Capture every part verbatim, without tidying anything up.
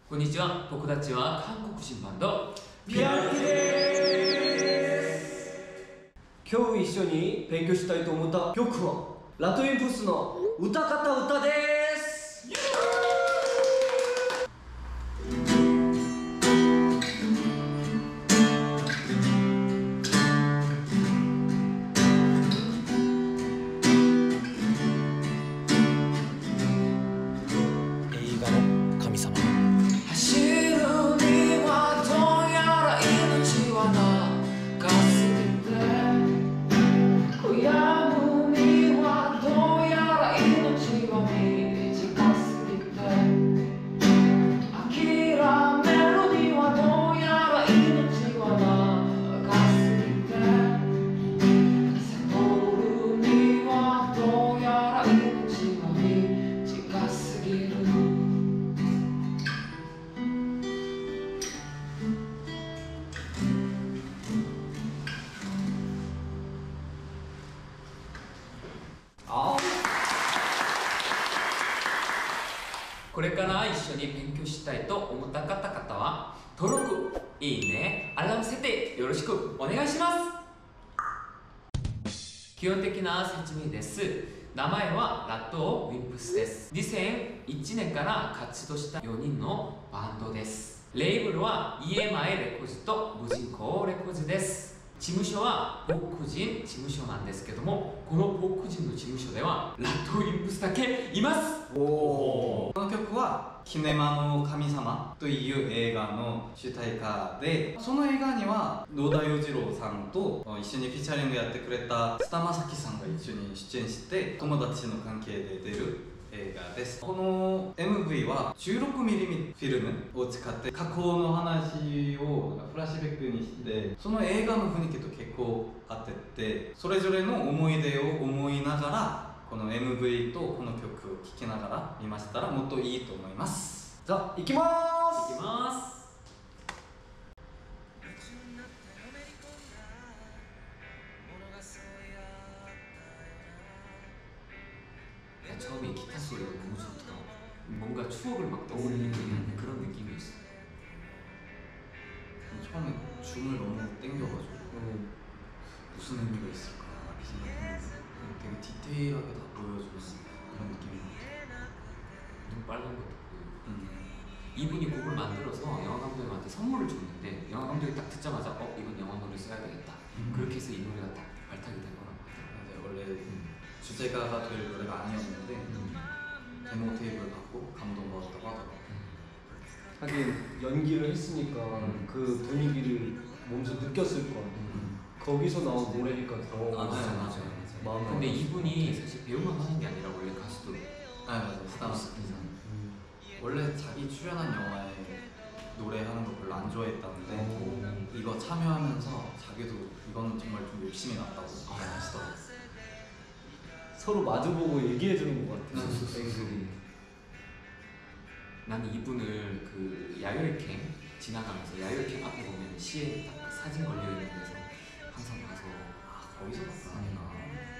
こんにちは。僕たちは韓国人バンドピアキです。今日一緒に勉強したいと思った曲はラトインプスの歌方歌です。 映画の神様。 走るにはどうやら命は長すぎて、悔やむにはどうやら命は短すぎて、諦めるにはどうやら命は長すぎて、悟るにはどうやら命は短すぎる。これから一緒に勉強したいと思った方々は登録、いいね、アラーム設定よろしくお願いします。基本的な説明です。名前はラッドウィンプスです。にせんいちねんから活動したよにんのバンドです。レーブルは イーエムアイ レコーズと無人島レコーズです。事務所は僕人事務所なんですけども、この僕人の事務所ではラッドウィンプスだけいます。 おー、この曲は「キネマの神様」という映画の主題歌で、その映画には野田洋次郎さんと一緒にフィーチャリングやってくれた菅田将暉さんが一緒に出演して友達の関係で出る映画です。この エムブイ は じゅうろくミリ フィルムを使って過去の話をフラッシュバックにして、その映画の雰囲気と結構合ってて、それぞれの思い出を思いながらこの エムブイ とこの曲を聴きながら見ましたらもっといいと思います。 じゃあ行きまーす。 いきます。처음에 기타 소리가 너무 좋다. 뭔가 추억을 막 떠올리는 음. 그런 느낌이었어. 처음에 줌을 너무 땡겨가지고 음. 무슨 의미가 있을까 이 생각했는데 되게 디테일하게 다 보여주는 그런 느낌이었어요. 눈 빨간 것도 보이고. 음. 이분이 곡을 만들어서 영화 감독님한테 선물을 줬는데 영화 감독이 딱 듣자마자 어? 이건 영화 노래 써야 되겠다. 음. 그렇게 해서 이 노래가 딱 발탁이 된 거라고 하더라고요. 원래 음. 주제가가 될 노래가 아니었는데 음. 데모 테이프를 받고 감동받았다고 하더라고요. 하긴 연기를 했으니까 음. 그 분위기를 몸소 느꼈을 거야. 음. 거기서 나온 노래니까 더 아, 맞아요, 맞아요. 마음에. 근데 이분이 사실 배우만 하는 게 아니라 원래 가수도. 아, 맞아요. 스타 음. 원래 자기 출연한 영화에 노래하는 거 별로 안 좋아했다는데 오. 이거 참여하면서 자기도 이건 정말 좀 욕심이 났다고 아, 하시더라고요. 서로 마주보고 얘기해주는 것 같아요. 앵글이. 나는 이분을 그 야열캠 지나가면서 야열캠 앞에 보면 시에 딱 사진 걸려있는 데서 항상 가서 아 거기서 봤구나.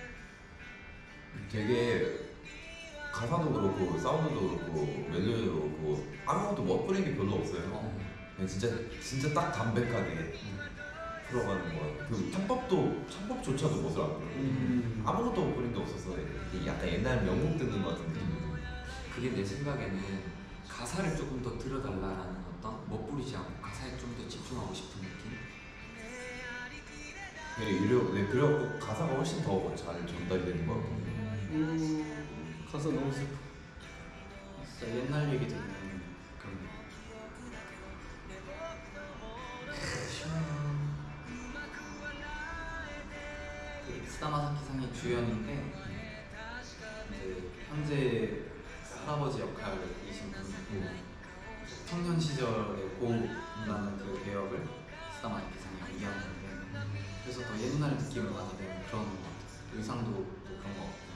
되게 가사도 그렇고 사운드도 그렇고 멜로디도 그렇고 아무것도 멋부린 게 별로 없어요. 어. 그냥 진짜 진짜 딱 담백하게 음. 풀어가는 거 같아요. 그 창법도 창법조차도 멋을 안 부르고 음. 아무것도 멋부린 게 없어서 약간 옛날 명곡 듣는 것 같은 느낌. 그게 내 생각에는 가사를 조금 더 들어달라라는 어떤 멋부리지 않고 가사에 좀 더 집중하고 싶은 느낌? 네, 이래, 네, 그래갖고 가사가 훨씬 더 잘 전달이 되는 것 같아요. 음, 가사 너무 슬퍼. 진짜 옛날 얘기 듣는 그런 그 스다마사키 상이 주연인데 이제 현재 할아버지 역할이신 분이고 청년 시절의 고라는 그 배역을 스다마사키 상이 이해하는데 그래서 더 옛날 느낌을 많이 내는 그런 것 같아요. 의상도 그런 것 같고.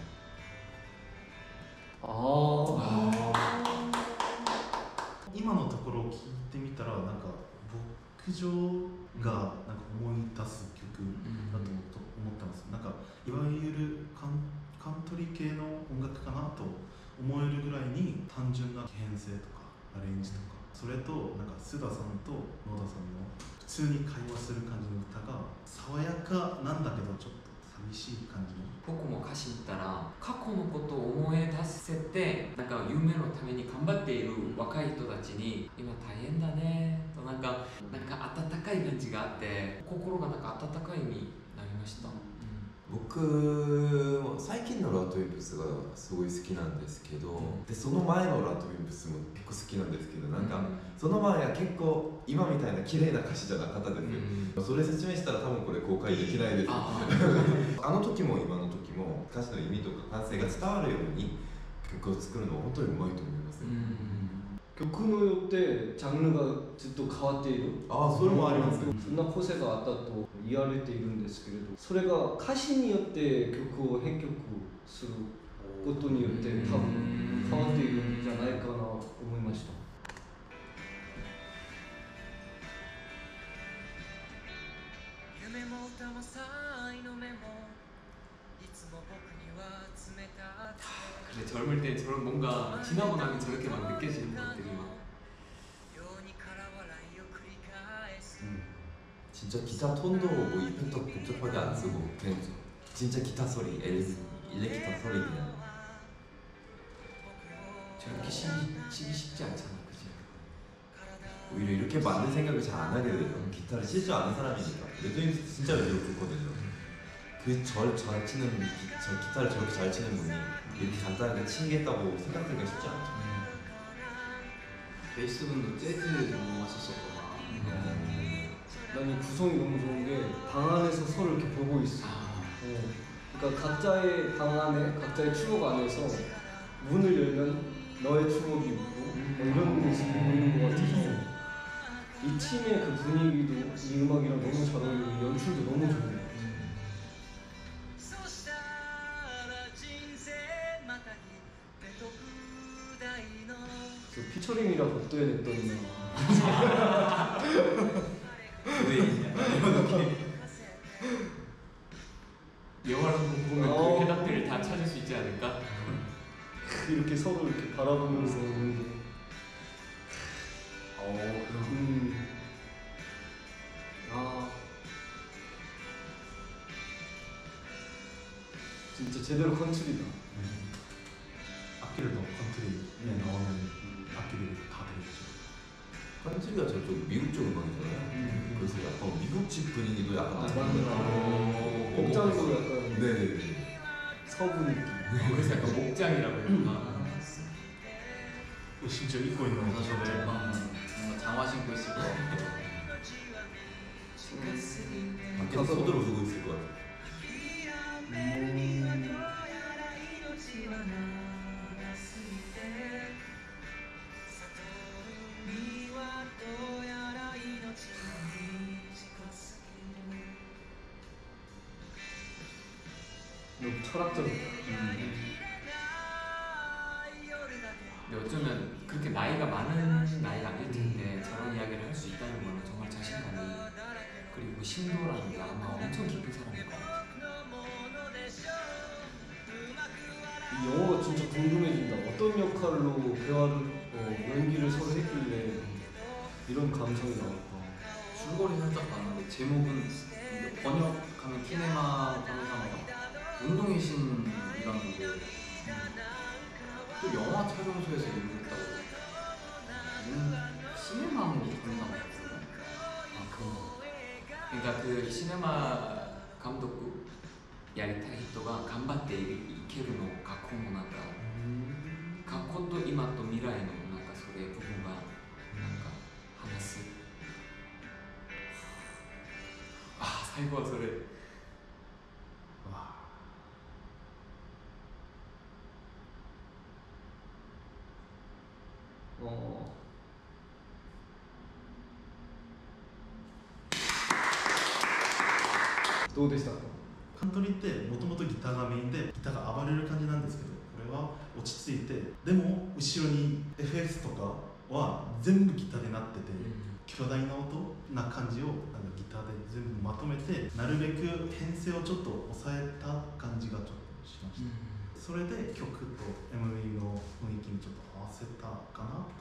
아. 今のところを聞いてみたらなんか牧場がなんか思い出す曲だと思ってます。なんかいわゆるカンカントリー系の音楽かなと思えるぐらいに単純な編成とかアレンジとかそれとなんか須田さんと野田さんの普通に会話する感じの歌が爽やかなんだけどちょっと寂しい感じの僕も歌詞言ったら過去のことを思い出せてなんか夢のために頑張っている若い人たちに今大変だねとなんかなんか温かい感じがあって心がなんか温かいになりました、 僕も最近のラッドウィンプスがすごい好きなんですけど、でその前のラッドウィンプスも結構好きなんですけど、なんかその前は結構今みたいな綺麗な歌詞じゃなかったですよ、それ説明したら多分これ公開できないですああの時も今の時も歌詞の意味とか感性が伝わるように曲を作るのは本当にうまいと思いますよ、 曲によってジャンルがずっと変わっている。 ああそれもあります、 そんな個性があったと言われているんですけれど、それが歌詞によって曲を編曲することによって多分変わっているんじゃないかなと思いました。 夢も歌も才の目もいつも僕には冷たく 근데 젊을 때 저런 뭔가 지나고 나면 저렇게 막 느껴지는 것들이 막 진짜 기타 톤도 뭐 이펙터 복잡하게 안 쓰고 그냥 진짜 기타 소리, 엘, 일렉 기타 소리 그냥 저렇게 치기, 치기 쉽지 않잖아 그치? 오히려 이렇게 만든 생각을 잘 안 하게 돼요. 기타를 칠 줄 아는 사람이니까. 레드윙스 진짜 레드로 좋거든요. 그 절 잘 치는 기, 저 기타를 저렇게 잘 치는 분이 이렇게 간단하게 치겠다고 생각하기가 쉽지 않죠. 베이스 분도 재즈 전공하셨었구나. 난 이 구성이 너무 좋은 게 방 안에서 서로 이렇게 보고 있어. 아. 어. 그러니까 각자의 방 안에 각자의 추억 안에서 문을 열면 너의 추억이 있고 뭐 이런 모습이 보이는 것 같아서 이 팀의 그 분위기도 이 음악이랑 너무 잘 어울리고 연출도 너무 좋네요. 그래서 피처링이라고 어떠해야 됐더니 왜 있냐 이런 느낌. 영화를 보면 어. 그 해답들을 다 찾을 수 있지 않을까? 이렇게 서로 이렇게 바라보면서 오는 게 어 그럼 음. 아 진짜 제대로 컨트리다. 악기를 더 컨트리에 나오는 악기들이 다 되겠죠. 컨트리가 저쪽 미국 쪽 음악이잖아요. 음. 그래서 약간 미국집 분위기도 약간 아, 나는 맞네. 어, 복장도 약간 네네네. 서부 느낌. 그래서 약간 목장이라고 해야 되나? 심지어 입고 있는 아, 저도 옷도 뭔가 장화 신고 있을 것 같고. 밖에서 손으로 두고 있을 것 같아요. 음. 너무 철학적이다. 음. 근데 어쩌면 그렇게 나이가 많은 나이가 아닐 텐데 저런 이야기를 할 수 있다는 거는 정말 자신감이 그리고 심도라는 게 아마 엄청 깊은 사람일 것 같아요. 이 영화가 진짜 궁금해진다. 어떤 역할로 대화를 어, 연기를 서로 했길래 이런 감성이 나올까. 줄거리 살짝 봤는데 제목은 번역하면 키네마 카미사마가 운동의 신이라는 게 또 영화 촬영소에서 일을 했다고. 음, 시네마무 카미사마였거든요. 아, 그 그러니까 그 시네마 감독국 야리타 히토가 간바tte 이케루の学校もなんか学校と今と未来のなんかそれ部分がなんか話すあ最後はそれ 와. 어.どうでしたか? カントリーってもともとギターがメインでギターが暴れる感じなんですけど、これは落ち着いて、でも後ろに エフエス とかは全部ギターでなってて、巨大な音な感じをなんかギターで全部まとめて、なるべく編成をちょっと抑えた感じがちょっとしました。それで曲と エムブイ の雰囲気にちょっと合わせたかなと。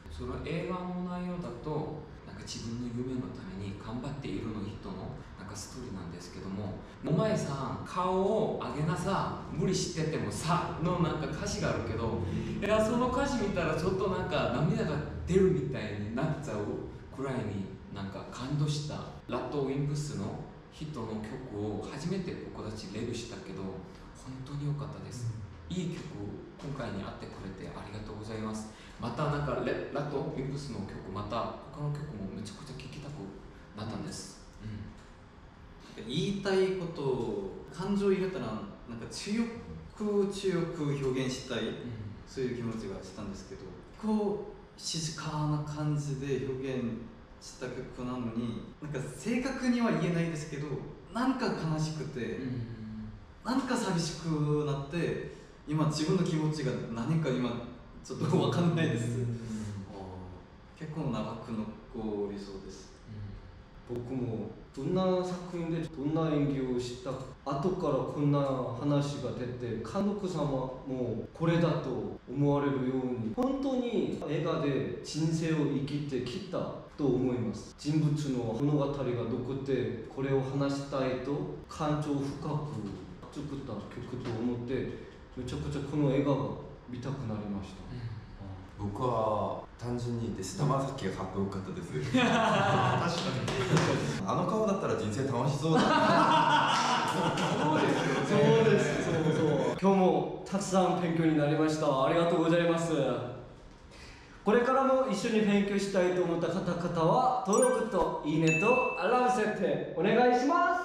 その映画の内容だとなんか自分の夢のために頑張っているの人のなんかストーリーなんですけども、お前さん顔を上げなさ無理しててもさのなんか歌詞があるけど、いやその歌詞見たらちょっとなんか涙が出るみたいになっちゃうくらいになんか感動した。ラッドウィンプスの人の曲を初めて僕たちレビューしたけど本当に良かったです、うん、いい曲今回に会ってくれてありがとうございます。またなんかレラッドウィンプスの曲また他の曲もめちゃくちゃ聴きたくなったんです、 うん、言いたいことを感情を入れたらなんか強く強く表現したい、うん、そういう気持ちがしたんですけど、こう静かな感じで表現した曲なのになんか正確には言えないですけどなんか悲しくて、うん、なんか寂しくなって今自分の気持ちが何か今ちょっと分かんないです、うん、結構長く残りそうです、 うん、僕もどんな作品でどんな演技をした後からこんな話が出て監督様もこれだと思われるように本当に映画で人生を生きてきたと思います。人物の物語が残ってこれを話したいと感情深く作った曲と思ってめちゃくちゃこの映画が見たくなりました、 うん、僕は単純に言って菅田将暉がかっこよかったです確かにあの顔だったら人生楽しそうだそうですよね。そうですそうそう今日もたくさん勉強になりました。ありがとうございます。これからも一緒に勉強したいと思った方々は登録といいねとアラーム設定お願いします。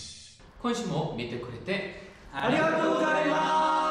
今週も見てくれてありがとうございます。